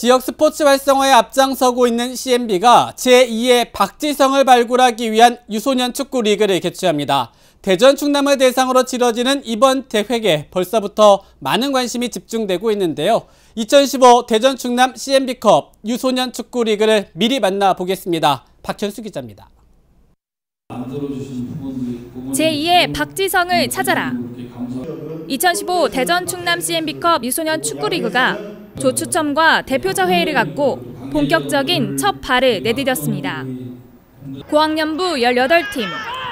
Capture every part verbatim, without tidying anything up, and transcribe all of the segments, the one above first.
지역 스포츠 활성화에 앞장서고 있는 씨엠비가 제이의 박지성을 발굴하기 위한 유소년 축구 리그를 개최합니다. 대전 충남을 대상으로 치러지는 이번 대회에 벌써부터 많은 관심이 집중되고 있는데요. 이천십오 대전 충남 씨엠비컵 유소년 축구 리그를 미리 만나보겠습니다. 박현수 기자입니다. 제이의 박지성을 찾아라. 이천십오 대전 충남 씨엠비컵 유소년 축구 리그가 조추첨과 대표자 회의를 갖고 본격적인 첫 발을 내디뎠습니다. 고학년부 열여덟 팀,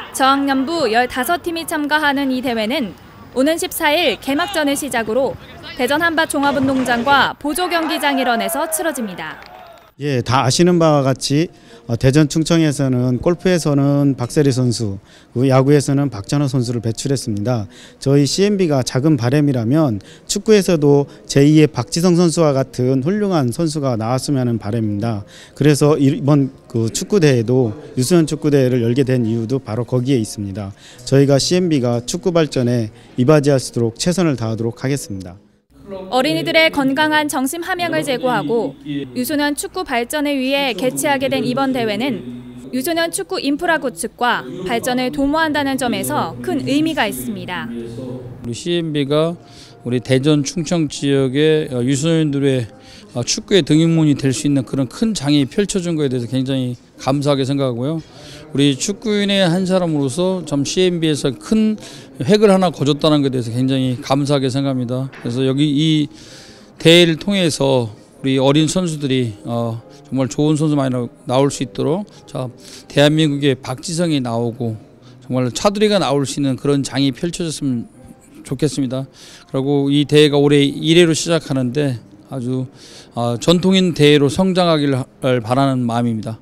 저학년부 열다섯 팀이 참가하는 이 대회는 오는 십사일 개막전을 시작으로 대전 한밭 종합운동장과 보조경기장 일원에서 치러집니다. 예, 다 아시는 바와 같이 대전 충청에서는 골프에서는 박세리 선수, 야구에서는 박찬호 선수를 배출했습니다. 저희 씨엠비가 작은 바람이라면 축구에서도 제이의 박지성 선수와 같은 훌륭한 선수가 나왔으면 하는 바람입니다. 그래서 이번 그 축구 대회도 유소년 축구 대회를 열게 된 이유도 바로 거기에 있습니다. 저희가 씨엠비가 축구 발전에 이바지할 수 있도록 최선을 다하도록 하겠습니다. 어린이들의 건강한 정신 함양을 제고하고 유소년 축구 발전을 위해 개최하게 된 이번 대회는 유소년 축구 인프라 구축과 발전을 도모한다는 점에서 큰 의미가 있습니다. 우리 씨엠비가 우리 대전 충청 지역의 유소년들의 축구의 등용문이 될 수 있는 그런 큰 장이 펼쳐준 것에 대해서 굉장히 감사하게 생각하고요. 우리 축구인의 한 사람으로서 참 씨엠비에서 큰 획을 하나 거뒀다는 것에 대해서 굉장히 감사하게 생각합니다. 그래서 여기 이 대회를 통해서 우리 어린 선수들이 어 정말 좋은 선수 많이 나올 수 있도록 자 대한민국의 박지성이 나오고 정말 차두리가 나올 수 있는 그런 장이 펼쳐졌으면 좋겠습니다. 그리고 이 대회가 올해 일 회로 시작하는데 아주 어 전통인 대회로 성장하기를 바라는 마음입니다.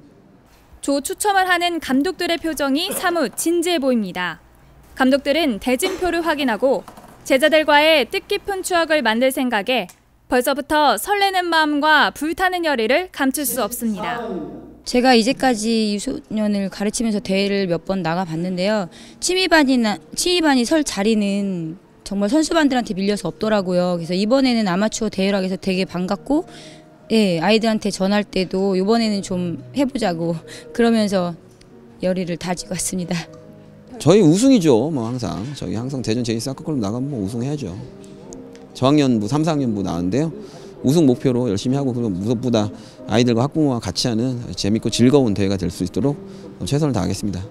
조 추첨을 하는 감독들의 표정이 사뭇 진지해 보입니다. 감독들은 대진표를 확인하고 제자들과의 뜻깊은 추억을 만들 생각에 벌써부터 설레는 마음과 불타는 열의를 감출 수 없습니다. 제가 이제까지 유소년을 가르치면서 대회를 몇 번 나가봤는데요. 취미반이나 취미반이 설 자리는 정말 선수반들한테 밀려서 없더라고요. 그래서 이번에는 아마추어 대회라고 해서 되게 반갑고 예, 아이들한테 전할 때도 이번에는 좀 해보자고 그러면서 열의를 다지고 왔습니다. 저희 우승이죠. 뭐 항상 저희 항상 대전 제이 사커클럽 나가면 뭐 우승해야죠. 저학년부, 삼, 사학년부 나왔는데요. 우승 목표로 열심히 하고 그리고 무엇보다 아이들과 학부모와 같이 하는 재밌고 즐거운 대회가 될 수 있도록 최선을 다하겠습니다.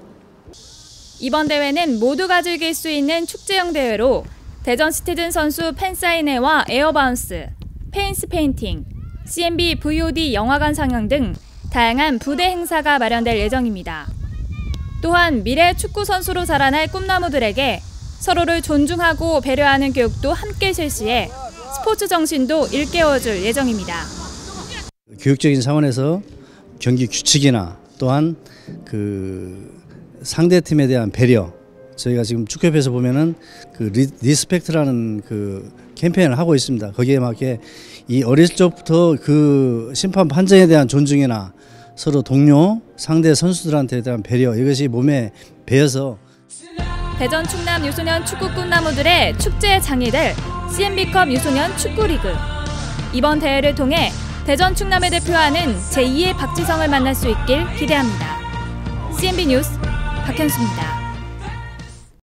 이번 대회는 모두가 즐길 수 있는 축제형 대회로 대전 시티즌 선수 팬사인회와 에어바운스, 페인스 페인팅, 씨엠비 브이오디 영화관 상영 등 다양한 부대 행사가 마련될 예정입니다. 또한 미래 축구 선수로 자라날 꿈나무들에게 서로를 존중하고 배려하는 교육도 함께 실시해 스포츠 정신도 일깨워줄 예정입니다. 교육적인 차원에서 경기 규칙이나 또한 그 상대 팀에 대한 배려, 저희가 지금 축구협회에서 보면은 그 리, 리스펙트라는 그 캠페인을 하고 있습니다. 거기에 맞게 이 어릴 적부터 그 심판 판정에 대한 존중이나 서로 동료, 상대 선수들한테 대한 배려 이것이 몸에 배어서 대전 충남 유소년 축구 꿈나무들의 축제의 장이 될 씨엠비컵 유소년 축구리그. 이번 대회를 통해 대전 충남을 대표하는 제이의 박지성을 만날 수 있길 기대합니다. 씨엠비 뉴스 박현수입니다.